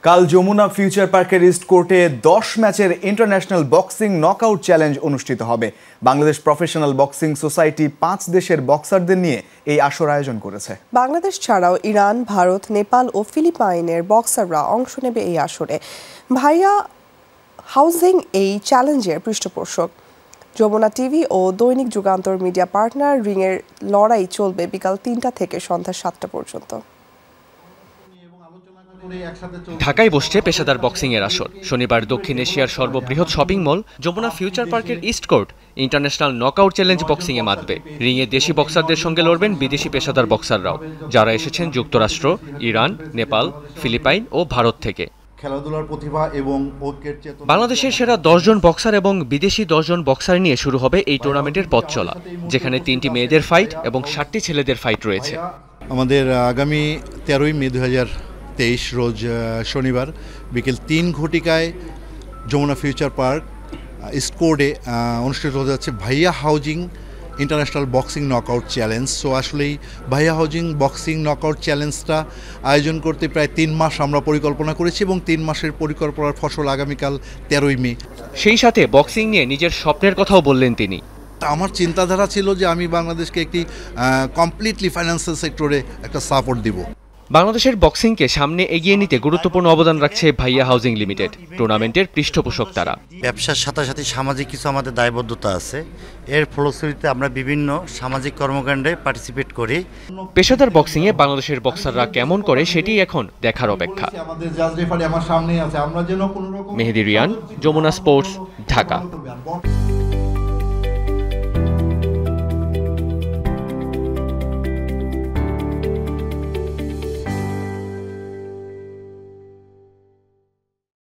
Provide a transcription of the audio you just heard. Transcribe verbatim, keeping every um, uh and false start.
কাল যমুনা ফিউচার পার্কের ইস্ট কোর্টে দশ ম্যাচের ইন্টারন্যাশনাল বক্সিং নকআউট চ্যালেঞ্জ অনুষ্ঠিত হবে। বাংলাদেশ প্রফেশনাল বক্সিং সোসাইটি পাঁচ দেশের বক্সারদের নিয়ে এই আসর আয়োজন করেছে। বাংলাদেশ ছাড়াও ইরান, ভারত, নেপাল ও ফিলিপাইনের বক্সাররা অংশ নেবে এই আসরে। ভাইয়া হাউজিং এই চ্যালেঞ্জের পৃষ্ঠপোষক। যমুনা টিভি ও দৈনিক যুগান্তর মিডিয়া পার্টনার রিংয়ের লড়াই চলবে বিকাল তিনটা থেকে সন্ধ্যা সাতটা পর্যন্ত। ঢাকায় বসছে পেশাদার বক্সিং এর আসর। শনিবার দক্ষিণ এশিয়ার সর্ববৃহৎ শপিং মল যমুনা ফিউচার পার্কের east court international knockout challenge boxing এ মাতবে। রিংয়ে দেশি বক্সারদের সঙ্গে লড়বেন বিদেশি পেশাদার বক্সাররাও, যারা এসেছেন যুক্তরাষ্ট্র, ইরান, নেপাল, ফিলিপাইন ও ভারত থেকে। খেলাধুলার প্রতিভা এবং বাংলাদেশের সেরা দশজন বক্সার এবং বিদেশি দশজন বক্সার নিয়ে শুরু হবে এই টুর্নামেন্টের পথ চলা, যেখানে তিনটি মেয়েদের ফাইট এবং ষাটটি ছেলেদের ফাইট রয়েছে। আমাদের আগামী তেরোই মে দু হাজার তেইশ রোজ শনিবার বিকেল তিন ঘটিকায় যমুনা ফিউচার পার্ক ইস্ট কোর্টে অনুষ্ঠিত হতে যাচ্ছে Bhaiya housing international boxing knockout challenge. So আসলেই ভাইয়া হাউজিং বক্সিং নকআউট চ্যালেঞ্জটা আয়োজন করতে প্রায় তিন মাস আমরা পরিকল্পনা করেছি এবং তিন মাসের পরিকল্পনার ফসল আগামীকাল তেরোই মে। সেই সাথে বক্সিং নিয়ে নিজের স্বপ্নের কথাও বললেন তিনি। আমার চিন্তাধারা ছিল যে আমি বাংলাদেশকে একটি কমপ্লিটলি ফাইন্যান্সিয়াল সেক্টরে একটা সাপোর্ট দিব। বাংলাদেশের বক্সিংকে সামনে এগিয়ে নিতে গুরুত্বপূর্ণ অবদান রাখছে ভাইয়া হাউজিং লিমিটেড। টুর্নামেন্টের পৃষ্ঠপোষক তারা। ব্যবসার সাথে সাথে সামাজিক কিছু আমাদের দায়বদ্ধতা আছে, এর ফলশ্রুতিতে আমরা বিভিন্ন সামাজিক কর্মকাণ্ডে পার্টিসিপেট করি। পেশাদার বক্সিংয়ে বাংলাদেশের বক্সাররা কেমন করে সেটি এখন দেখার অপেক্ষা। আমার সামনেই আছে, আমরা যেন কোনো রকম মেহেদি রিয়ান, যমুনা স্পোর্টস, ঢাকা।